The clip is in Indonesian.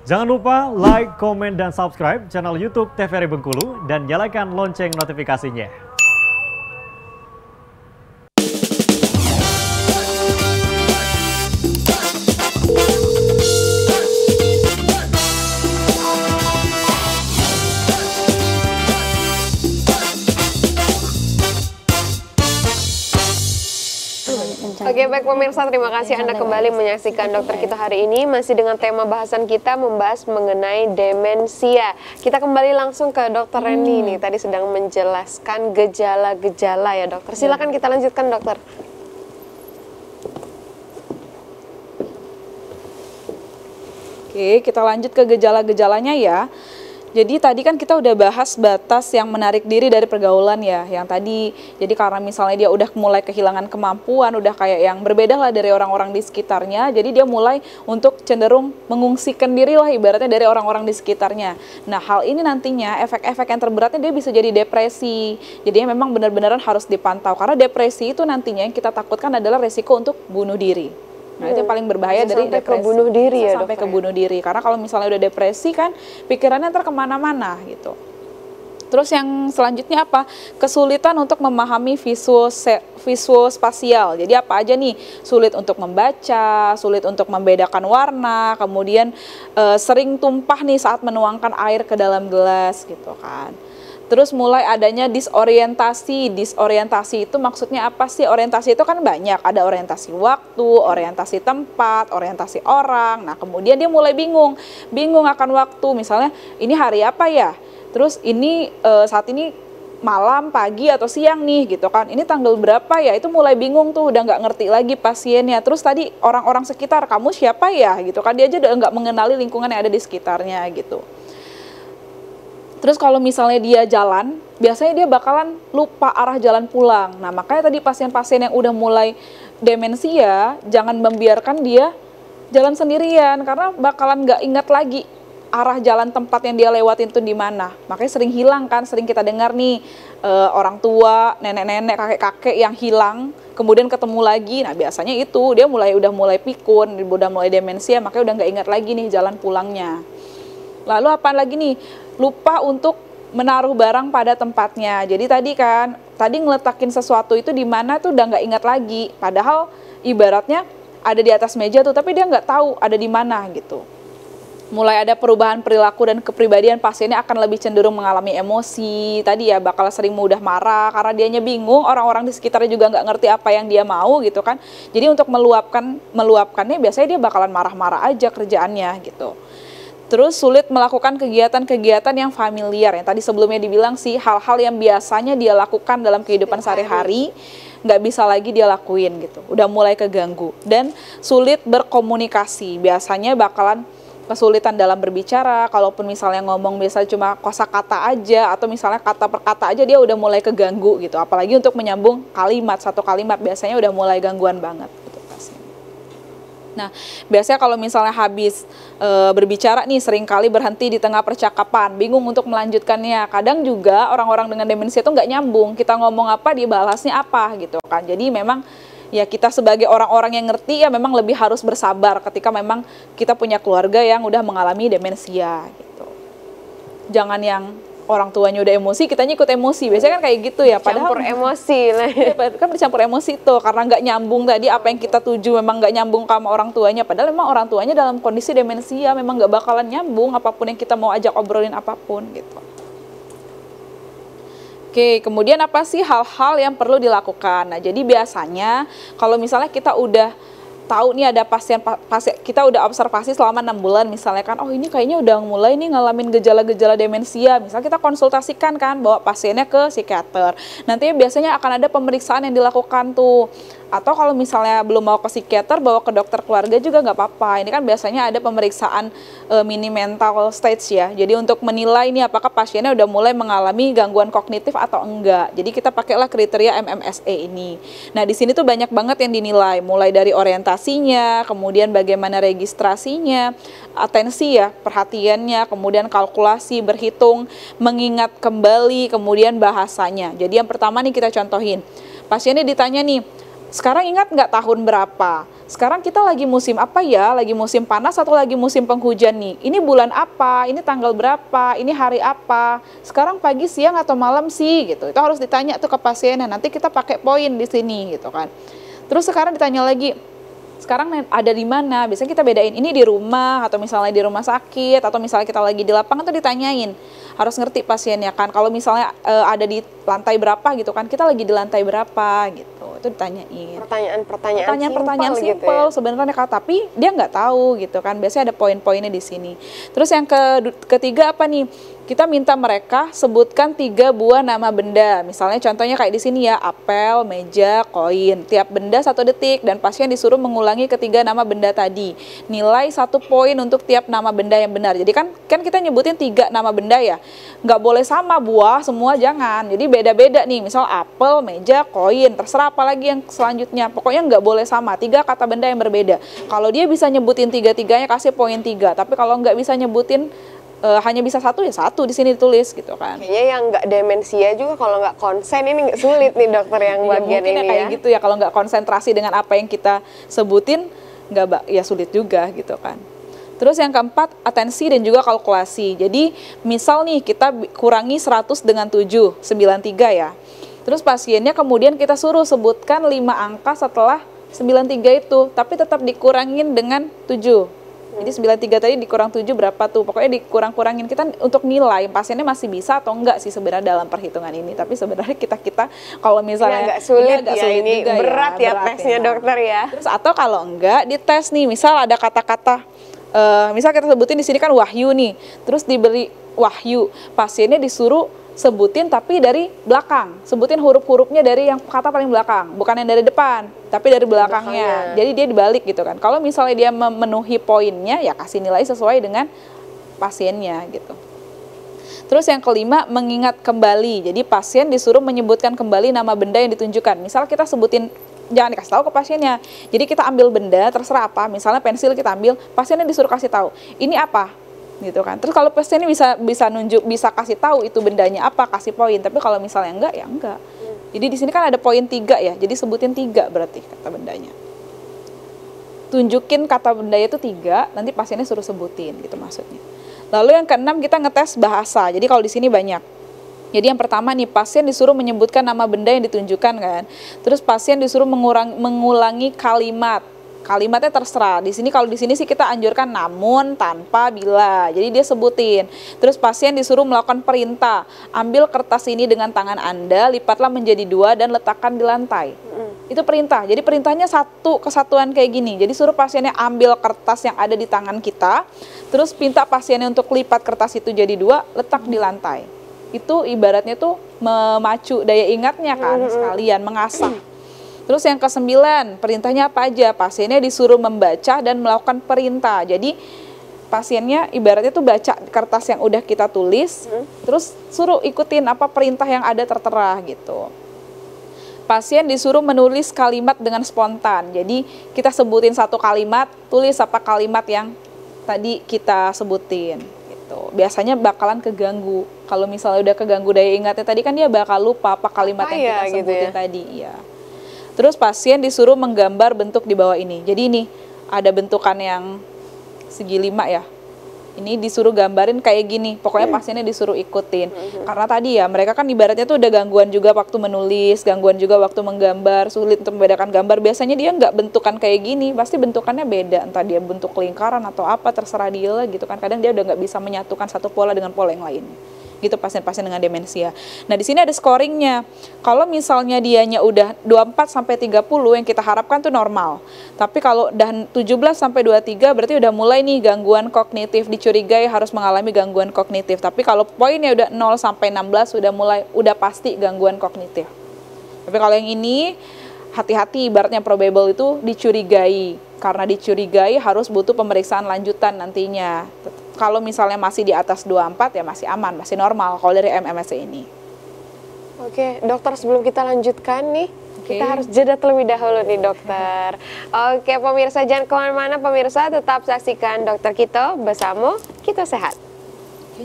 Jangan lupa like, komen, dan subscribe channel YouTube TVRI Bengkulu dan nyalakan lonceng notifikasinya. Oke, baik pemirsa, terima kasih Anda kembali menyaksikan Dokter Kita hari ini. Masih dengan tema bahasan kita membahas mengenai demensia. Kita kembali langsung ke Dokter Reni nih. Tadi sedang menjelaskan gejala-gejala ya dokter. Silakan kita lanjutkan dokter. Oke, kita lanjut ke gejala-gejalanya ya. Jadi tadi kan kita udah bahas batas yang menarik diri dari pergaulan ya, yang tadi, jadi karena misalnya dia udah mulai kehilangan kemampuan, udah kayak yang berbeda lah dari orang-orang di sekitarnya, jadi dia mulai untuk cenderung mengungsikan diri lah ibaratnya dari orang-orang di sekitarnya. Nah hal ini nantinya efek-efek yang terberatnya dia bisa jadi depresi, jadi memang benar-benar harus dipantau, karena depresi itu nantinya yang kita takutkan adalah resiko untuk bunuh diri. Nah itu yang paling berbahaya dari depresi. Sampai ke bunuh diri ya sampai ke bunuh diri. Karena kalau misalnya udah depresi kan pikirannya ntar kemana-mana gitu. Terus yang selanjutnya apa? Kesulitan untuk memahami visual spasial. Jadi apa aja nih? Sulit untuk membaca, sulit untuk membedakan warna, kemudian sering tumpah nih saat menuangkan air ke dalam gelas gitu kan. Terus mulai adanya disorientasi. Disorientasi itu maksudnya apa sih? Orientasi itu kan banyak. Ada orientasi waktu, orientasi tempat, orientasi orang. Nah kemudian dia mulai bingung. Bingung akan waktu. Misalnya ini hari apa ya? Terus ini saat ini malam, pagi, atau siang nih gitu kan. Ini tanggal berapa ya? Itu mulai bingung tuh. Udah nggak ngerti lagi pasiennya. Terus tadi orang-orang sekitar, kamu siapa ya? Gitu kan. Dia aja udah nggak mengenali lingkungan yang ada di sekitarnya gitu. Terus kalau misalnya dia jalan, biasanya dia bakalan lupa arah jalan pulang. Nah makanya tadi pasien-pasien yang udah mulai demensia, jangan membiarkan dia jalan sendirian, karena bakalan nggak ingat lagi arah jalan tempat yang dia lewatin itu di mana. Makanya sering hilang kan, sering kita dengar nih orang tua, nenek-nenek, kakek-kakek yang hilang, kemudian ketemu lagi. Nah biasanya itu dia udah mulai pikun, udah mulai demensia, makanya udah nggak ingat lagi nih jalan pulangnya. Lalu apa lagi nih? Lupa untuk menaruh barang pada tempatnya. Jadi tadi ngeletakin sesuatu itu di mana tuh udah nggak ingat lagi. Padahal ibaratnya ada di atas meja tuh, tapi dia nggak tahu ada di mana gitu. Mulai ada perubahan perilaku dan kepribadian, pasiennya akan lebih cenderung mengalami emosi. Tadi ya bakal sering mudah marah karena dianya bingung, orang-orang di sekitarnya juga nggak ngerti apa yang dia mau gitu kan. Jadi untuk meluapkannya biasanya dia bakalan marah-marah aja kerjaannya gitu. Terus sulit melakukan kegiatan-kegiatan yang familiar, yang tadi sebelumnya dibilang sih, hal-hal yang biasanya dia lakukan dalam kehidupan sehari-hari, nggak bisa lagi dia lakuin gitu, udah mulai keganggu. Dan sulit berkomunikasi, biasanya bakalan kesulitan dalam berbicara, kalaupun misalnya ngomong biasa cuma kosakata aja, atau misalnya kata per kata aja dia udah mulai keganggu gitu, apalagi untuk menyambung kalimat, satu kalimat biasanya udah mulai gangguan banget. Nah, biasanya kalau misalnya habis berbicara nih seringkali berhenti di tengah percakapan, bingung untuk melanjutkannya. Kadang juga orang-orang dengan demensia itu nggak nyambung, kita ngomong apa, dibalasnya apa gitu kan. Jadi memang ya kita sebagai orang-orang yang ngerti ya memang lebih harus bersabar ketika memang kita punya keluarga yang udah mengalami demensia gitu. Jangan yang orang tuanya udah emosi, kitanya ikut emosi. Biasanya kan kayak gitu ya. Padahal campur emosi lah. Kan bercampur emosi tuh, karena nggak nyambung tadi apa yang kita tuju memang nggak nyambung sama orang tuanya. Padahal memang orang tuanya dalam kondisi demensia memang nggak bakalan nyambung apapun yang kita mau ajak obrolin apapun gitu. Oke, kemudian apa sih hal-hal yang perlu dilakukan? Nah, jadi biasanya kalau misalnya kita udah tahu nih ada pasien kita udah observasi selama 6 bulan misalnya kan, oh ini kayaknya udah mulai nih ngalamin gejala-gejala demensia, misalnya kita konsultasikan kan, bawa pasiennya ke psikiater, nantinya biasanya akan ada pemeriksaan yang dilakukan tuh. Atau kalau misalnya belum mau ke psikiater, bawa ke dokter keluarga juga nggak apa-apa. Ini kan biasanya ada pemeriksaan mini mental stage ya. Jadi untuk menilai ini apakah pasiennya udah mulai mengalami gangguan kognitif atau enggak. Jadi kita pakailah kriteria MMSE ini. Nah di sini tuh banyak banget yang dinilai, mulai dari orientasinya, kemudian bagaimana registrasinya, atensi ya, perhatiannya, kemudian kalkulasi, berhitung, mengingat kembali, kemudian bahasanya. Jadi yang pertama nih kita contohin, pasiennya ditanya nih, sekarang ingat nggak tahun berapa? sekarang kita lagi musim apa ya? Lagi musim panas atau lagi musim penghujan nih? Ini bulan apa? Ini tanggal berapa? Ini hari apa? Sekarang pagi, siang, atau malam sih? Gitu. Itu harus ditanya tuh ke pasiennya. Nanti kita pakai poin di sini gitu kan. Terus sekarang ditanya lagi, sekarang ada di mana? Biasanya kita bedain ini di rumah atau misalnya di rumah sakit atau misalnya kita lagi di lapangan tuh ditanyain. Harus ngerti pasiennya kan. Kalau misalnya ada di lantai berapa gitu kan, kita lagi di lantai berapa gitu. Itu ditanyain. Pertanyaan-pertanyaan simpel simpel gitu ya? sebenarnya Kak, tapi dia nggak tahu gitu kan. Biasanya ada poin-poinnya di sini. Terus yang ketiga apa nih? Kita minta mereka sebutkan 3 buah nama benda. Misalnya contohnya kayak di sini ya, apel, meja, koin. Tiap benda 1 detik dan pasien disuruh mengulangi ketiga nama benda tadi. Nilai 1 poin untuk tiap nama benda yang benar. Jadi kan kita nyebutin 3 nama benda ya. Nggak boleh sama buah semua, jangan. Jadi beda-beda nih. Misal apel, meja, koin. Terserah apa lagi yang selanjutnya. Pokoknya nggak boleh sama. 3 kata benda yang berbeda. Kalau dia bisa nyebutin 3-tiganya kasih poin 3. Tapi kalau nggak bisa nyebutin hanya bisa 1 ya 1 di sini ditulis gitu kan. Kayaknya yang nggak demensia juga kalau nggak konsen ini nggak sulit nih dokter yang bagian mungkin ini ya kayak gitu ya, kalau nggak konsentrasi dengan apa yang kita sebutin ya sulit juga gitu kan. Terus yang keempat, atensi dan juga kalkulasi. Jadi misal nih kita kurangi 100 dengan 7, 93 ya. Terus pasiennya kemudian kita suruh sebutkan 5 angka setelah 93 itu, tapi tetap dikurangin dengan 7. Jadi 93 tadi dikurang 7 berapa tuh? Pokoknya dikurang-kurangin. Kita untuk nilai pasiennya masih bisa atau enggak sih sebenarnya dalam perhitungan ini. Tapi sebenarnya kita kalau misalnya agak sulit agak ya, sulit ini juga berat ya tesnya ya. dokter ya. Terus atau kalau enggak dites nih, misal ada kata-kata misal kita sebutin di sini kan Wahyu nih. Terus diberi Wahyu, pasiennya disuruh sebutin tapi dari belakang, sebutin huruf-hurufnya dari yang kata paling belakang, bukan yang dari depan, tapi dari belakangnya. Jadi dia dibalik gitu kan. Kalau misalnya dia memenuhi poinnya, ya kasih nilai sesuai dengan pasiennya gitu. Terus yang kelima, mengingat kembali. Jadi pasien disuruh menyebutkan kembali nama benda yang ditunjukkan. Misal kita sebutin, jangan dikasih tahu ke pasiennya. Jadi kita ambil benda terserah apa, misalnya pensil kita ambil, pasiennya disuruh kasih tahu ini apa gitu kan. Terus kalau pasiennya bisa kasih tahu itu bendanya apa, kasih poin. Tapi kalau misalnya enggak ya enggak. Jadi di sini kan ada poin 3 ya. Jadi sebutin 3 berarti kata bendanya. Tunjukin kata bendanya itu 3, nanti pasiennya suruh sebutin gitu maksudnya. Lalu yang keenam, kita ngetes bahasa. Jadi kalau di sini banyak. Jadi yang pertama nih, pasien disuruh menyebutkan nama benda yang ditunjukkan kan. Terus pasien disuruh mengulangi kalimat. Kalimatnya terserah. Di sini kalau di sini sih kita anjurkan namun, tanpa, bila. Jadi dia sebutin. Terus pasien disuruh melakukan perintah. Ambil kertas ini dengan tangan Anda, lipatlah menjadi 2 dan letakkan di lantai. Itu perintah. Jadi perintahnya satu kesatuan kayak gini. Jadi suruh pasiennya ambil kertas yang ada di tangan kita, terus minta pasiennya untuk lipat kertas itu jadi 2, letak di lantai. Itu ibaratnya tuh memacu daya ingatnya kan, sekalian mengasah. Terus yang ke-9, perintahnya apa aja? Pasiennya disuruh membaca dan melakukan perintah. Jadi pasiennya ibaratnya tuh baca kertas yang udah kita tulis, terus suruh ikutin apa perintah yang ada tertera gitu. Pasien disuruh menulis kalimat dengan spontan. Jadi kita sebutin 1 kalimat, tulis apa kalimat yang tadi kita sebutin. Gitu. Biasanya bakalan keganggu. Kalau misalnya udah keganggu daya ingatnya tadi kan dia bakal lupa apa kalimat yang kita sebutin gitu ya? Tadi. Ya. Terus pasien disuruh menggambar bentuk di bawah ini. Jadi ini ada bentukan yang segi 5 ya. Ini disuruh gambarin kayak gini. Pokoknya pasiennya disuruh ikutin. Karena tadi ya mereka kan ibaratnya tuh udah gangguan juga waktu menulis, gangguan juga waktu menggambar, sulit untuk membedakan gambar. Biasanya dia nggak bentukan kayak gini, pasti bentukannya beda. Entah dia bentuk lingkaran atau apa, terserah dia lah gitu kan. Kadang dia udah nggak bisa menyatukan satu pola dengan pola yang lain. Gitu pasien-pasien dengan demensia. Nah, di sini ada scoringnya. Kalau misalnya dianya udah 24 sampai 30 yang kita harapkan tuh normal. Tapi kalau udah 17 sampai 23 berarti udah mulai nih gangguan kognitif, dicurigai harus mengalami gangguan kognitif. Tapi kalau poinnya udah 0 sampai 16 udah pasti gangguan kognitif. Tapi kalau yang ini hati-hati, ibaratnya probable itu dicurigai. Karena dicurigai harus butuh pemeriksaan lanjutan nantinya. Kalau misalnya masih di atas 24 ya masih aman, masih normal kalau dari MMSE ini. Oke, dokter sebelum kita lanjutkan nih, kita harus jeda terlebih dahulu nih dokter. Oke, pemirsa jangan kemana-mana pemirsa, tetap saksikan Dokter Kito bersama Kito Sehat.